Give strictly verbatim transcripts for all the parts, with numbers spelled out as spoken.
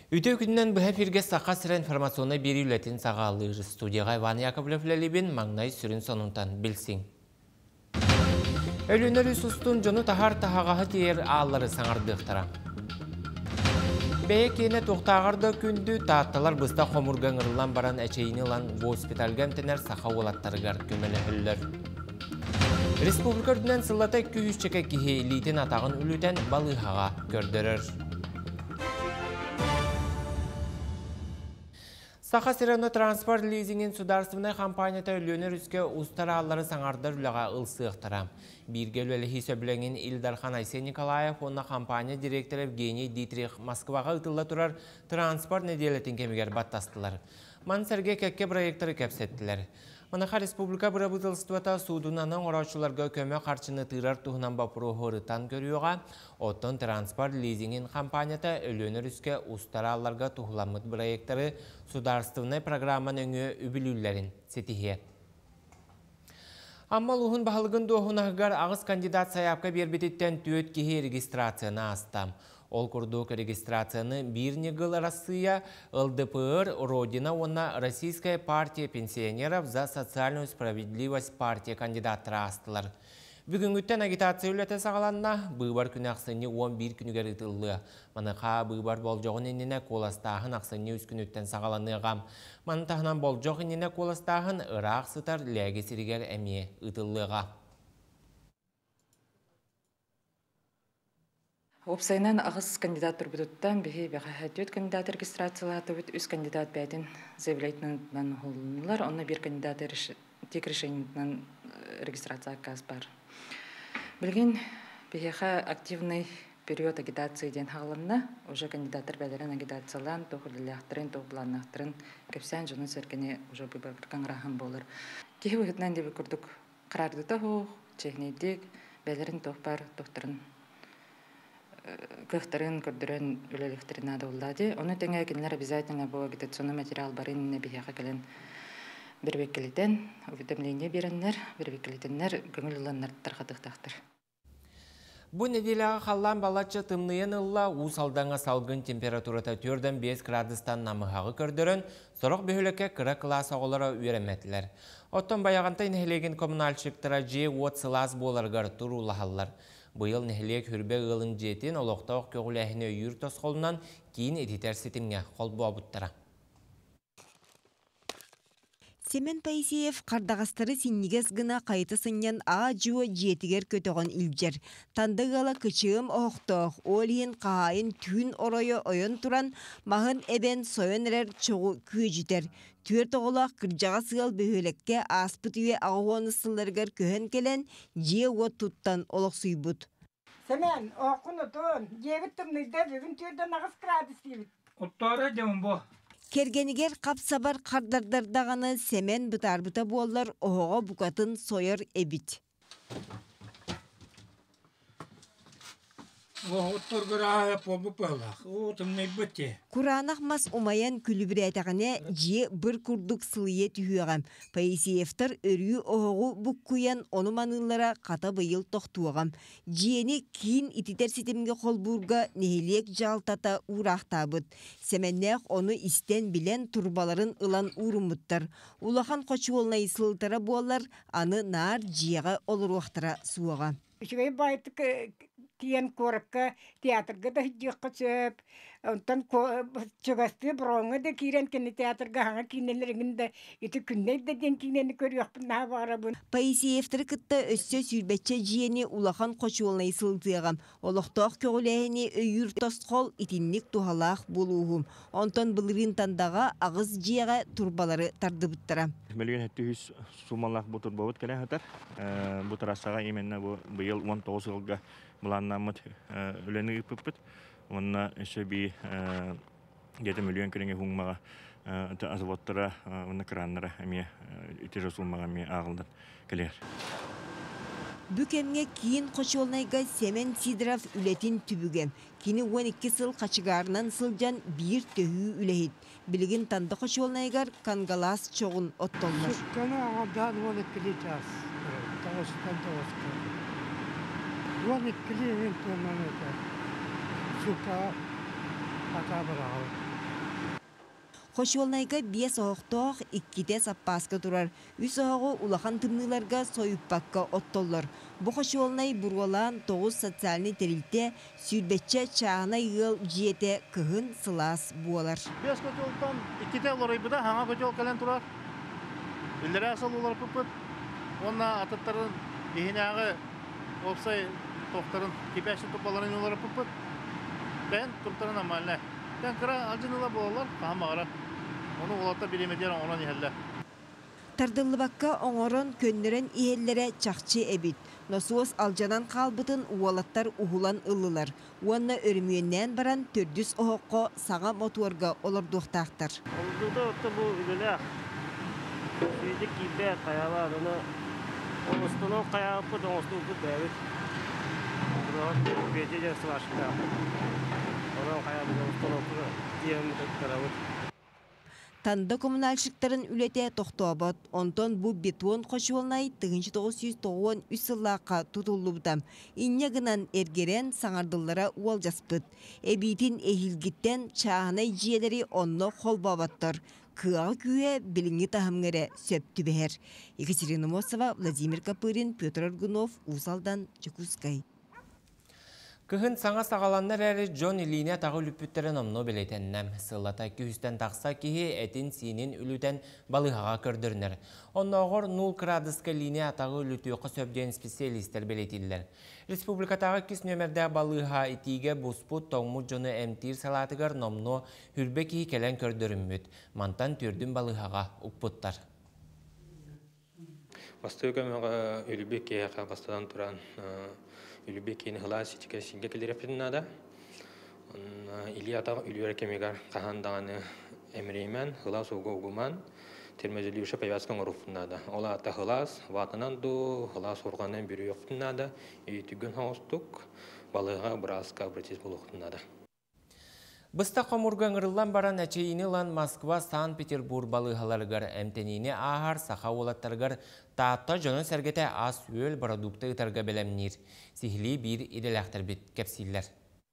Үтө күннен бұға фирге саққа сірі информационны бері үлетін сағалыр. Студияға Иван Яковлев-Лелебен маңнай сүрін сонунтан білсің. Өлінер үсістің жоны тахар тахағағы тейер аллары саңардықтыра. Бәйе кейіне тоқтағырды күнді татталар бұста қомырған ұрылан баран әчейіні лан госпиталган тенер сақа олаттарығар көмелі хүллер. Республика үрдінен сыллата күйіс чеке кеге лейтен атағын үлітен балығаға көрдірір. Саха Сирено транспорт лизингин сударственный компанията өлөнер үске устара аллары саңардар үліға ылсықтыра. Биргел өліхи сөбіленген Илдархан Айсен Николаев, онна компания директоры Евгений Дитрих Москваға ұтылла тұрар транспорт неделетін кемегер баттастылар. Мансерге кәкке проекторы кәпсеттілер. Манаха республика бұрабытылыстуата судунаның ұраушыларға көмі қарчыны тырар тұғынан бапыру ғырытан көріуға, оттон транспорт лизингин компанията өлөнер үске устара алларға тұғыламыд проекторы сударственный программан өңі үбілілерін сетихе. Амма луғын бағылығын доғынағығар ағыз кандидат саяпқа бербететтен түйет кеге регистрацияны астам. Ол күрдік регистрацияны бір негіл Россия, ЛДПР, Родина, онна Российская партия пенсионеров за социальную справедливость партия кандидаттары астылар. Бүгін үттен агитация үлеті сағаланна, бұйбар күн ақсыны он бір күнігер ұтылы. Маныға бұйбар болжоғын еніне қоластағын ақсыны үз күн үттен сағаланыға. Манытағынан болжоғын еніне қоластағын ұрақ сұтар ләге сірігер әме ұтылыға. Опсайнан ағыз кандидат тұрбыдыттан бігі бәғәхәтет кандидат регистрациялаты өт үз кандидат бәдін заявляйтынан ғолынылар, онна бір кандидат тек решениятынан регистрация қаз бар. Білген бігі активный период агитации ден ғалынна, уже кандидаттар бәдерін агитациялан, тоғылылақтырын, тоғыланақтырын, көпсен жыны сәркіне уже бұйбарған рахым болыр. Кеге өйтінен де бүкірдік қарарды тоғы, чехнейдік, бәдерін тоқпар, тоқтырын. Көхтарын көрдірін үлеліктерін адылдады. Оны тәңе кенлер обязательно бұл агитационный материал барын бейеға кәлін бір беккелетен, уведомление береннер, бір беккелетеннер, көңіл ұланнар тарқатықтақтыр. Бұ неделяға қаллан балатшы тымныйын ұлла ұсалдаңа салғын температурата төрден бес градустан намығағы көрдірін, сұрық бөхілекке кірі класс оғылары үйреметтілер. Оттон баяғантай нәхілеген коммуналшықтыра же от сылас боларғар тұрулағалар. Бұйыл нәхілек хүрбе ғылын жетін олықтауық көгіләхіне үйір тосқолынан кейін ететер сетімге қол бұабыттыра. Семен Паисеев қардағастары синнигес гына қайты сыннан а жуы жетігер көтіғын үлбжер. Тандығала күчігім оқтоқ, олиын қайын түн оройы ойын тұран, мағын әбен сойынырер чоғы күйжітер. Түер тоғылақ кіржаға сығал бөхелекке аспыт үйе ағуаны сылырғар көхен келен, же от тұттан олық сұйбұт. Семен, оқын ұтын, жебіт тұмныйда бүгін түрден ағыз градус дейбіт. Оттары демін бұ. Кергенігер қапсабар қардардардағаны Семен бұтар-бұта болар оғыға бұқатын сойыр әбіт. Оттар ғыра полбы пылақ, отымнай бұтте. Құранақ мас умаян күлібір әтіғіне же бір күрдік сылые түйіғам. Паисеевтар өрі оғығы бұққуян оны манылара қата бұйыл тоқтуығам. Жиені кейін ититер сетімге қолбұрға нехелек жалтата урақтабыд. Семеннәқ оны істен білен турбаларын ылан урымыттар. Улахан қочу олна исылтара болар, аны нар жиеға олыр уақтыра суыға. Үшігей байты тиен көріккі театрға да жүққа сөп, онтан чығасты бұрыңы да кейрен кені театрға хаңа кейнелеріңді еті күннейді ден кейнені көріяқпын наға бағарабын. Паисеевтір кітті өссө сүрбәтчі жиені улахан қочуылына исылдығам. Олықтақ көгіләйіне өйір тосқол итіннік тухалақ болуғым. Онтан бұлырын тандаға ағыз жиеға турбалары тарды бұттыра. Мөлген әтті үз сумалақ бұтыр бауыт кәлі ғатар. Бұтыр асаға еменна бұйыл он тоғыз жылға бұланнамыд өлені үппіппіт. Онна өсі бей жеті миллион көріңе хуңмаға азаваттыра, онна краннара әме үтері сумаға әме ағылдан кәлер. Бүкемге кейін қочуылнайға Семен Сидоров үлетін түбігем. Кені он екі сыл қачығарынан сылжан бір төхі үләйд. Білігін танды қочуылнайғар кангалас чоғын оттолмыр. Сүткені ағалдан он екі час. Тоғыстан тоғыстан. он екі лен тоннан өтер. Сүтті ата бір ағыл. Хошуолнайга биес оқтоқ икките саппаска турар. Үс оғы улахан тымныларга сойыппакка оттоллар. Бу хошуолнай буруалан тоғыз социальный терилте сүрбетче чағына йыл жиете кыхын сылас буалар. Биес көтелтан икките оларайбыда хаңа көтел кәлен турар. Үлдері асыл олар пұппыт. Онна атыттарын бейінағы опсай тоқтарын кепәші тұпаларын олар пұппыт. Бән тұрттарын амалына. Бән қыра алжынылар болалар, қамағыра. Оны олатта білемедер оңыран ехелі. Тардылыбакка оңорон көннерен иеллere чақчы эбит. Носуос алжанан қалбытын уалаттар ухулан ылылар. Уанна өрмүйеннен баран төрдүс оғыққа саға мотуарга олардуқтақтар. Олдуда отты бұл үлілі. Сүйдік кейбе қаялар, оны оңыстының қаяпы доңыстың бұл бәуіт. Бұдан бәте жерсі башында. Оның қаябы доңыстың оқыры деймі тұттарауыт. Танда коммуналшықтарын үлете тоқтуабат. Онтон бу бетуон қошуолнай тыгынчы тоғыз жүз тоғуон үс сыллаққа тұтылубдам. Иннегінан әргерен саңардыллара уал жаспыт. Эбитин эхилгіттен чағынай жиелері онно қолбабаттар. Кыағы күйе біліңі тахымғыры сөпті бәр. Екатерина Мосова, Владимир Капырин, Петр Аргунов, Усалдан, Чекускай. Кыхын саңа сағаланнар әрі Джон Илине тағы үліппіттерін омно білетеннәм. Сыллата күйістен тақса кейі әтін синен үлітен балығаға көрдірінер. Оннағыр нөл градуска линия атағы үлітуқы сөбден специалистер білетілдер. Республикатағы кес нөмірді балыға итиге бұспут тоңму жоны әмтир салатығыр номно хүрбе кейі келен көрдірінмөт. Мантан түрдің балығаға ұқпыттар. Бастыгамага үлбекке кабастан туран үлбеккени хлас ичке синге келерепнада. Он Ильята үлөркемегар кахандаганы эмримен хлас угугуман термезилүүшө паяскан руфнада. Ола ата хлас ватанан ду хлас урганын бири yoqtunada. Үтүгөн хаустук балыга браска бретис болуктунада. Бұста қомурған ұрылан баран әчейіні лан Москва, Санкт-Петербург балығаларғар әмтеніне ағар сақа олаттарғар таатта жоны сәргеті ас өл продукты ұтарға білемнер. Сихли бір иделәқтір бет кәпсиллер.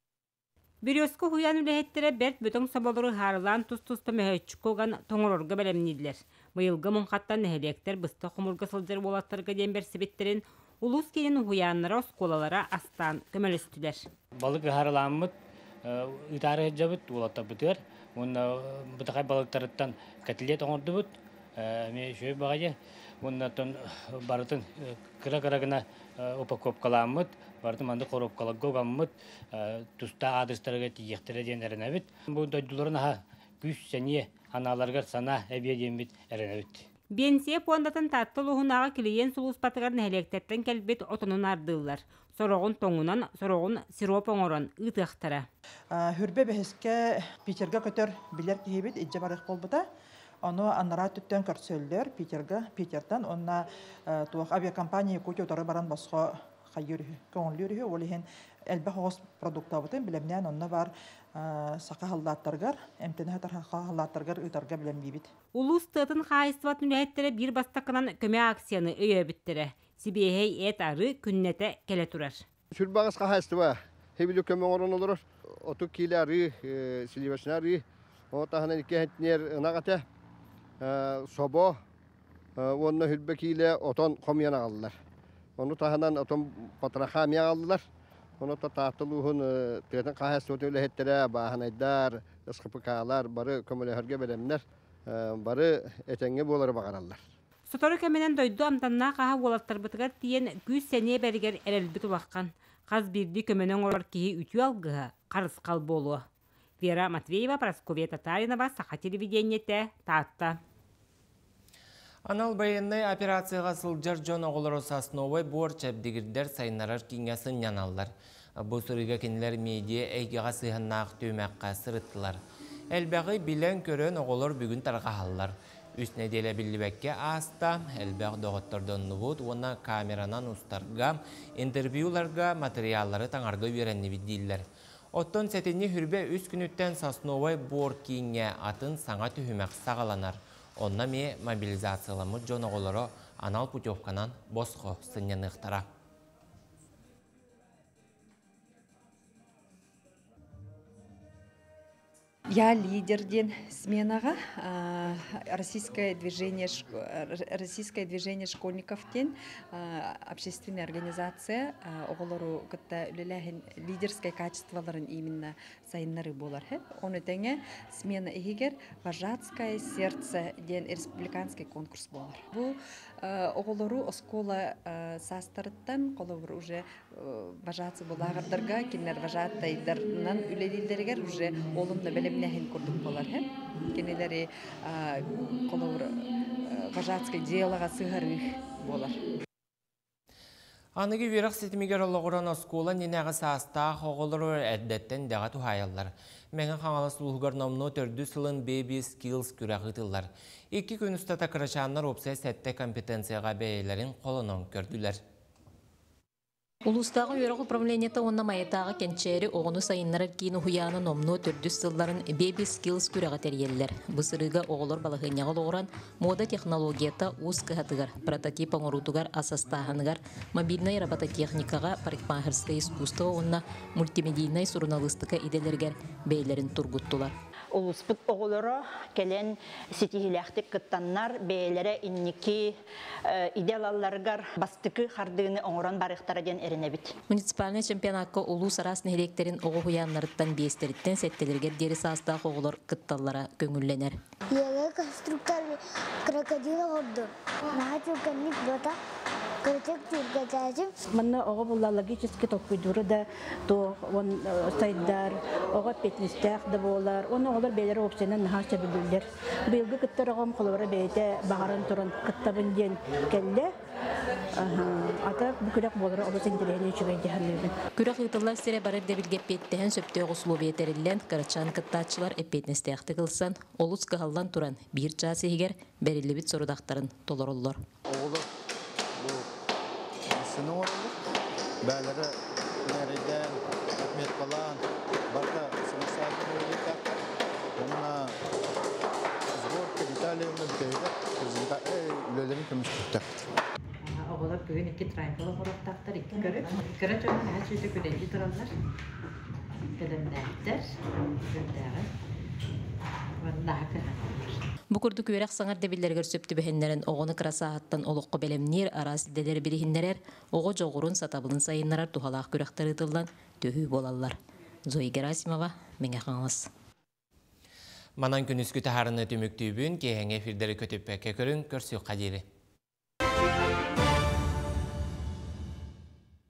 Бирёску хуян үләһеттері бәрт бөтің сабалыры харылан тұс-тұсты мәхетчік қолған тоңырорға білемнеділер. Бұйылғы мұнқаттан нәхелектер бұста қомурға сылдыр болаттарға дембер себеттерін ұлыс келін хуянлары осколалары астан көмелістілер. Балық харыламыд Ütare jabut ulata butur, onda butakay balıklarından katiliyet oğurdu but, me şöyle bakacağım, onda ton baratın kıra kıra gına upakop kalamut, baratın manda korup kalaggo gamut, tusta adreslerge tiyektere diyenlerine bit. Bu dödülerin ha güç seniye analargar sana ebiye diyenbit erene bit. Bensiye puandatan tatlı uhunağa kileyen sulus patıgarın elektrikten kelbet otonun ardıllar. Soroğun toğunan, soroğun sirop oğuran ıtıqtara. Hürbe beheske Peterga kötör biler kihibit icce barıq bolbuda. Onu anlara tütten körsöller Peterga, Peter'dan. Ona tuğaq aviakompaniya kutu otarı baran basqa xayyur köngüllürü. Olihin elbe hoğuz produkta butun bilemneyen onna var saqa hallattargar, emtene saqa hallattargar ıtarga bilem bibit. Ulus tığıtın xaistvat nülehettere bir bastakınan köme aksiyonu öye bittere. Sibihey et arı künnete kele turar. Sülbağız xaistva. Hebili köme oran olur. Otu kile arı, silivasına arı. O tahanan iki hentner nağate. Sobo. Onunla hülbekiyle oton komyana aldılar. Onu tahanan oton patraxamiya aldılar. Onu da tahtılıhın tığıtın xaistvat nülehettere bahanaydar, ıskıpıkalar, barı kömele hörge belemler. Barı etenge boları bakarallar. Sotoru kömenen doydu amtanna qaha olattar bıtıgar diyen güz seneye beriger erelbit ulaşkan. Qaz birdi kömenen olar kihi ütü algıha, qarız qalb olu. Vera Matveyeva, Praskovya Tatarinova, Saha televideniyete, Taatta. Anal bayanay operatsiyaga sıljar John oğulları Sasnovay bor çabdigirder saynarar kingasın yanallar. Bu sırıga kendiler media eygiga sığınaq tüyməkqa sırıttılar. Elbəği bilen körön oğullar bugün tarqahallar. Üst nedele bildibekke asta, elbəğ doğutlardan nubut, ona kameranan ustarga, interviewlarga, materialları tanarga verenni bildiler. Otton setini hürbe üç günütten Sasnovay bor kinge atın sana tühümək sağalanar. Onna me mobilizatsiyalamı John oğulları anal putyovkanan bosqo sınyanıqtara. Я лидер ден сменага российское движение российское движение школьников ден общественная организация оголору кытта үлеләһин лидерское качестволарын именно сайыннары болар. Оны теңе смена игер вожатское сердце ден республиканский конкурс болар. Бу оголору оскола састарыттан колобур уже вожатцы булагырдарга кинер вожатайдарнан үлелилдергер уже олымда белемнәһин курдук болар. Кенелери колобур вожатское делога сыгырых болар. Аныгы верақ сетімегер олығыран оскола ненәғі саста хоғылыр әддеттен дәға тухайалар. Мәңі қаңалы сұлғығыр номну төрді сылын Baby Skills күрәғі тылар. Екі күн ұстата кірашанлар опсай сәтті компетенцияға бәйелерін қолынан көрділер. Улустағы үйрәқ управлениета онна майетағы кенчері оғыны сайынлары кейіні хуяны номну төрдүс сылларын Baby Skills күрәғі тәрелелер. Бұсырыға оғылыр балығыняғыл оғыран мода технологията уыз кығатығар, прототип оңырутығар асастағынығар, мобильный робототехникаға, парикмахерское искусство онна мультимедийный сурналыстықы иделергер бәйлерін тұргуттылар. Улуспыт оғылыры келен сетихиләқтік кыттаннар бәйлері инники идеалаларғар бастықы қардығыны оңыран барықтара ден әрінебіт. Муниципальный чемпионатқа улу сарас нехеректерін оғы хуянларыттан бейстеріттен сәттелерге дері састақ оғылыр кытталлара көңілленер. Еге конструктор крокодила ғырды. Наға чүркенник бота кротек чүркетәжім. Манна оғы бұлла логически топкүйдуры да он сайдар, оғы петлістәқ да болар. Оны олар бейлері опсенен наға білділдер. Бұйылғы кыттар оғым қолуыры бейте бағарын тұрын кыттабын ден кәлі. Ата бүкірек болары олы сендерені үшігейді хәлебін. Күрек ұйтылар сірі барыр дебілгеп беттіген сөпті оғысылу бейтерілен қарачан кыттачылар әппетнестіяқты қылсан, олыс қығалдан тұран бір часы егер бәрілі біт сорудақтарын толар олар. Оғылы бұл сыны орылы, бәлері нәрейден, әкмет қалан, барда сыны сәтін өйетті. Онына сборка деталейінің көйді, үлелерін көміш күттіқті. Оғылар бүгін екі трайфалы құрақтақтар, екі көрі. Көрі жойын әт жүйді көренді тұралар. Кәдімдәқтер, көрдәғі. Варындағы кірғанлар. Бұқырды көйрек саңар дәбілдергер сөпті бәхенлерін оғыны қырасағаттан олыққы бәлемнер, арас дәлер бірігінлерер, оғы жоғырын сатабылын сайынларар тухалақ көректері тылдан төхі болалар. Зои Герасимова, Меңе қаңыз. Манан күн үскіті харыны түміктүйбін, кейхен эфирдері көтіп бәке көрін көрсі қадері.